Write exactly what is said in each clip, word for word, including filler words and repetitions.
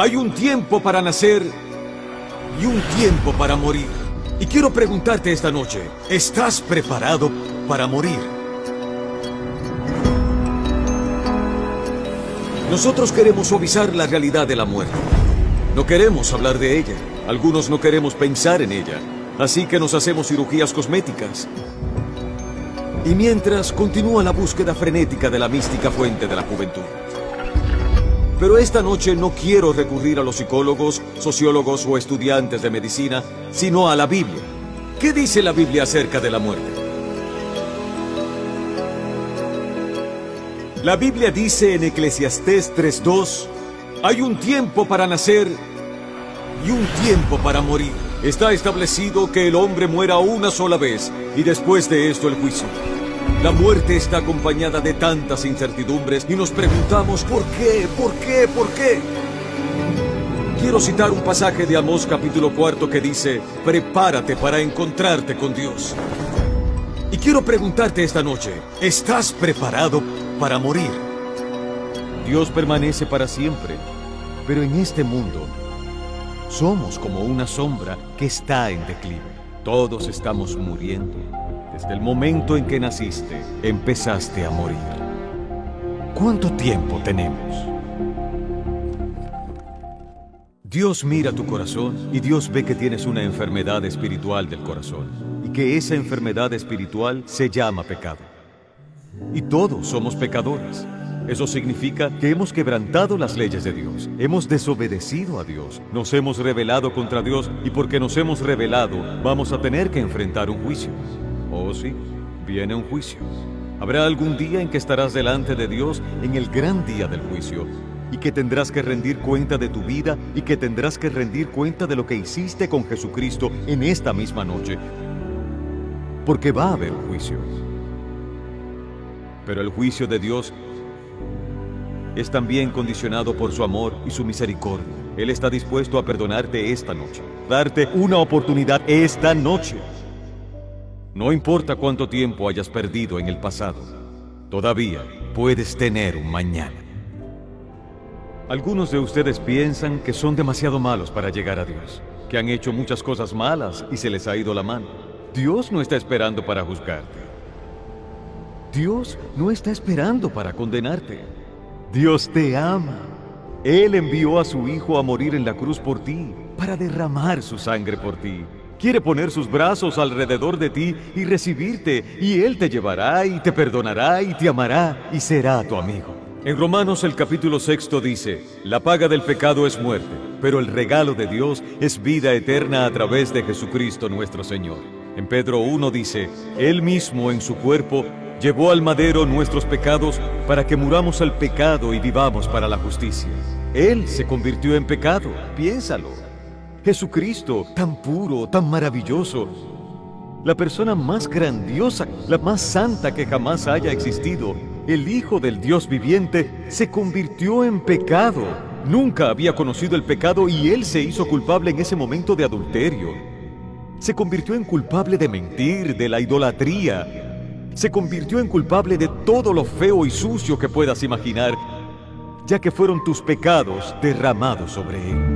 Hay un tiempo para nacer y un tiempo para morir. Y quiero preguntarte esta noche, ¿estás preparado para morir? Nosotros queremos suavizar la realidad de la muerte. No queremos hablar de ella. Algunos no queremos pensar en ella. Así que nos hacemos cirugías cosméticas. Y mientras continúa la búsqueda frenética de la mística fuente de la juventud. Pero esta noche no quiero recurrir a los psicólogos, sociólogos o estudiantes de medicina, sino a la Biblia. ¿Qué dice la Biblia acerca de la muerte? La Biblia dice en Eclesiastés tres dos, hay un tiempo para nacer y un tiempo para morir. Está establecido que el hombre muera una sola vez y después de esto el juicio. La muerte está acompañada de tantas incertidumbres y nos preguntamos ¿por qué? ¿Por qué? ¿Por qué? Quiero citar un pasaje de Amós capítulo cuarto que dice, prepárate para encontrarte con Dios. Y quiero preguntarte esta noche, ¿estás preparado para morir? Dios permanece para siempre, pero en este mundo somos como una sombra que está en declive. Todos estamos muriendo. Desde el momento en que naciste, empezaste a morir. ¿Cuánto tiempo tenemos? Dios mira tu corazón y Dios ve que tienes una enfermedad espiritual del corazón y que esa enfermedad espiritual se llama pecado. Y todos somos pecadores. Eso significa que hemos quebrantado las leyes de Dios, hemos desobedecido a Dios, nos hemos rebelado contra Dios y porque nos hemos rebelado, vamos a tener que enfrentar un juicio. Oh sí, viene un juicio. Habrá algún día en que estarás delante de Dios en el gran día del juicio y que tendrás que rendir cuenta de tu vida y que tendrás que rendir cuenta de lo que hiciste con Jesucristo en esta misma noche. Porque va a haber un juicio. Pero el juicio de Dios es también condicionado por su amor y su misericordia. Él está dispuesto a perdonarte esta noche, darte una oportunidad esta noche. No importa cuánto tiempo hayas perdido en el pasado, todavía puedes tener un mañana. Algunos de ustedes piensan que son demasiado malos para llegar a Dios, que han hecho muchas cosas malas y se les ha ido la mano. Dios no está esperando para juzgarte. Dios no está esperando para condenarte. Dios te ama. Él envió a su Hijo a morir en la cruz por ti, para derramar su sangre por ti. Quiere poner sus brazos alrededor de ti y recibirte, y Él te llevará y te perdonará y te amará y será tu amigo. En Romanos el capítulo sexto dice, la paga del pecado es muerte, pero el regalo de Dios es vida eterna a través de Jesucristo nuestro Señor. En Pedro uno dice, Él mismo en su cuerpo llevó al madero nuestros pecados para que muramos al pecado y vivamos para la justicia. Él se convirtió en pecado, piénsalo. Jesucristo, tan puro, tan maravilloso, la persona más grandiosa, la más santa que jamás haya existido, el Hijo del Dios viviente, se convirtió en pecado. Nunca había conocido el pecado y Él se hizo culpable en ese momento de adulterio. Se convirtió en culpable de mentir, de la idolatría. Se convirtió en culpable de todo lo feo y sucio que puedas imaginar, ya que fueron tus pecados derramados sobre Él.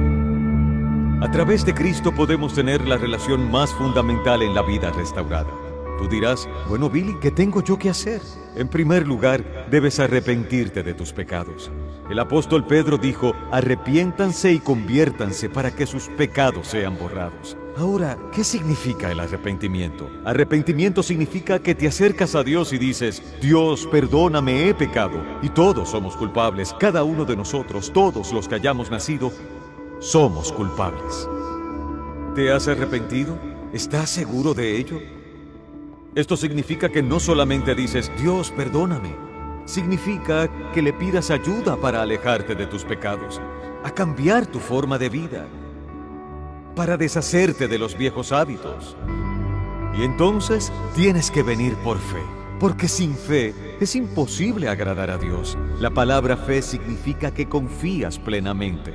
A través de Cristo podemos tener la relación más fundamental en la vida restaurada. Tú dirás, bueno Billy, ¿qué tengo yo que hacer? En primer lugar, debes arrepentirte de tus pecados. El apóstol Pedro dijo, arrepiéntanse y conviértanse para que sus pecados sean borrados. Ahora, ¿qué significa el arrepentimiento? Arrepentimiento significa que te acercas a Dios y dices, Dios, perdóname, he pecado. Y todos somos culpables, cada uno de nosotros, todos los que hayamos nacido, somos culpables. ¿Te has arrepentido? ¿Estás seguro de ello? Esto significa que no solamente dices, Dios, perdóname. Significa que le pidas ayuda para alejarte de tus pecados, a cambiar tu forma de vida, para deshacerte de los viejos hábitos. Y entonces tienes que venir por fe, porque sin fe es imposible agradar a Dios. La palabra fe significa que confías plenamente.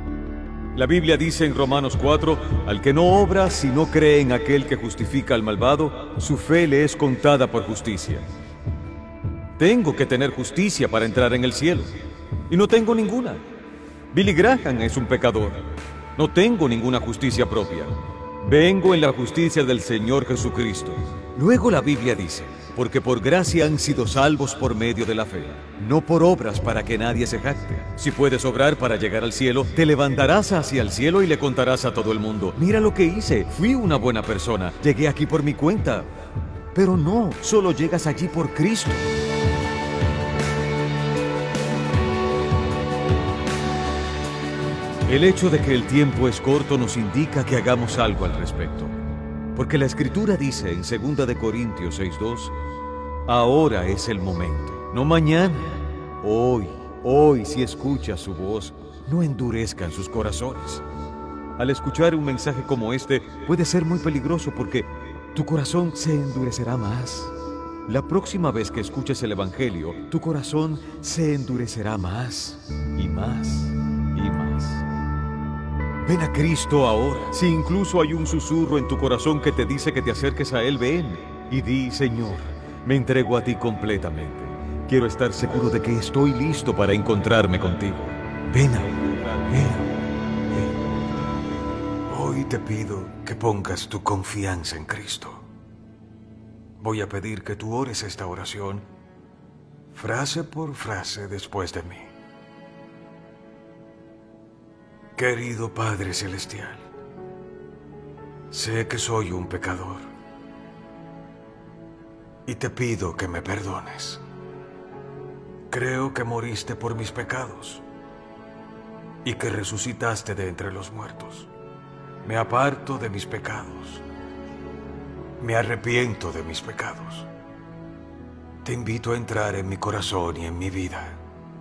La Biblia dice en Romanos cuatro, al que no obra si no cree en aquel que justifica al malvado, su fe le es contada por justicia. Tengo que tener justicia para entrar en el cielo, y no tengo ninguna. Billy Graham es un pecador. No tengo ninguna justicia propia. Vengo en la justicia del Señor Jesucristo. Luego la Biblia dice, porque por gracia han sido salvos por medio de la fe, no por obras para que nadie se jacte. Si puedes obrar para llegar al cielo, te levantarás hacia el cielo y le contarás a todo el mundo, mira lo que hice, fui una buena persona, llegué aquí por mi cuenta. Pero no, solo llegas allí por Cristo. El hecho de que el tiempo es corto nos indica que hagamos algo al respecto. Porque la Escritura dice en segunda de Corintios seis dos, ahora es el momento, no mañana. Hoy, hoy si escuchas su voz, no endurezcan sus corazones. Al escuchar un mensaje como este, puede ser muy peligroso porque tu corazón se endurecerá más. La próxima vez que escuches el Evangelio, tu corazón se endurecerá más y más y más. Ven a Cristo ahora. Si incluso hay un susurro en tu corazón que te dice que te acerques a Él, ven y di, Señor, me entrego a ti completamente. Quiero estar seguro de que estoy listo para encontrarme contigo. Ven a Él, ven, ven. Hoy te pido que pongas tu confianza en Cristo. Voy a pedir que tú ores esta oración, frase por frase después de mí. Querido Padre Celestial, sé que soy un pecador y te pido que me perdones. Creo que moriste por mis pecados y que resucitaste de entre los muertos. Me aparto de mis pecados. Me arrepiento de mis pecados. Te invito a entrar en mi corazón y en mi vida.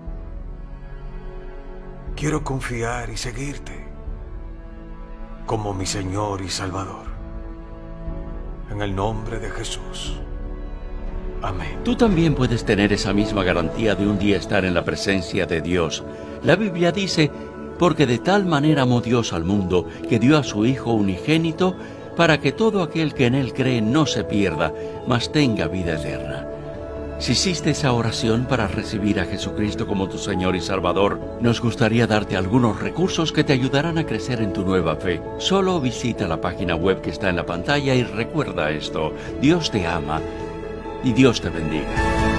Quiero confiar y seguirte como mi Señor y Salvador. En el nombre de Jesús. Amén. Tú también puedes tener esa misma garantía de un día estar en la presencia de Dios. La Biblia dice, porque de tal manera amó Dios al mundo, que dio a su Hijo unigénito, para que todo aquel que en Él cree no se pierda, mas tenga vida eterna. Si hiciste esa oración para recibir a Jesucristo como tu Señor y Salvador, nos gustaría darte algunos recursos que te ayudarán a crecer en tu nueva fe. Solo visita la página web que está en la pantalla y recuerda esto: Dios te ama y Dios te bendiga.